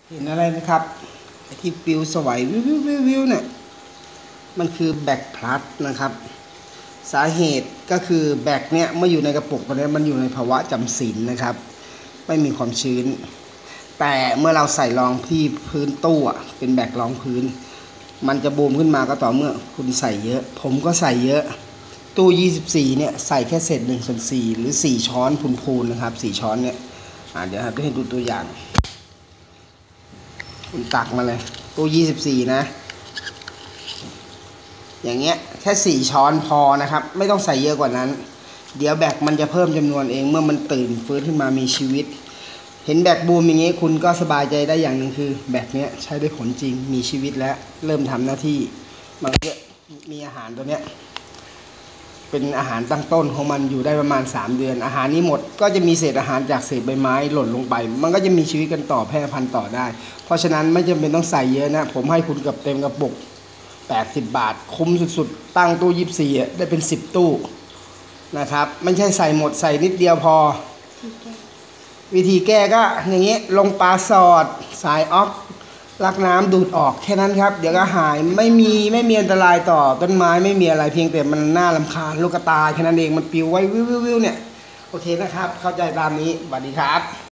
เห็นอะไรนะครับไอ้ที่ปิวสวัยวิวเนี่ยมันคือแบคพลัสนะครับสาเหตุก็คือแบคเนี่ยเมื่ออยู่ในกระปุกตัวนี้มันอยู่ในภาวะจำศีลนะครับไม่มีความชื้นแต่เมื่อเราใส่รองที่พื้นตู้เป็นแบครองพื้นมันจะบูมขึ้นมาก็ต่อเมื่อคุณใส่เยอะผมก็ใส่เยอะตู้24เนี่ยใส่แค่เศษ1/4หรือ4ช้อนพูนๆนะครับ4ช้อนเนี่ยเดี๋ยวครับจะให้ดูตัวอย่างคุณตักมาเลยตู้24นะอย่างเงี้ยแค่4ช้อนพอนะครับไม่ต้องใส่เยอะกว่านั้นเดี๋ยวแบคมันจะเพิ่มจำนวนเองเมื่อมันตื่นฟื้นขึ้นมามีชีวิตเห็นแบคบูมอย่างงี้คุณก็สบายใจได้อย่างหนึ่งคือแบคเนี้ยใช้ได้ผลจริงมีชีวิตและเริ่มทำหน้าที่มันก็มีอาหารตัวเนี้ยเป็นอาหารตั้งต้นของมันอยู่ได้ประมาณ3 เดือนอาหารนี้หมดก็จะมีเศษอาหารจากเศษใบไม้หล่นลงไปมันก็จะมีชีวิตกันต่อแพร่พันธุ์ต่อได้เพราะฉะนั้นไม่จำเป็นต้องใส่เยอะนะผมให้คุณกับเต็มกระปุก80 บาทคุ้มสุดๆตั้งตู้24ได้เป็น10ตู้นะครับไม่ใช่ใส่หมดใส่นิดเดียวพอวิธีแก้ก็อย่างนี้ลงปลาสอดสายออกลักน้ำดูดออกแค่นั้นครับเดี๋ยวก็หายไม่มีอันตรายต่อต้นไม้ไม่มีอะไรเพียงแต่มันน่ารำคาญลูกกระตายแค่นั้นเองมันปิวไว้วิวเนี่ยโอเคนะครับเข้าใจตามนี้สวัสดีครับ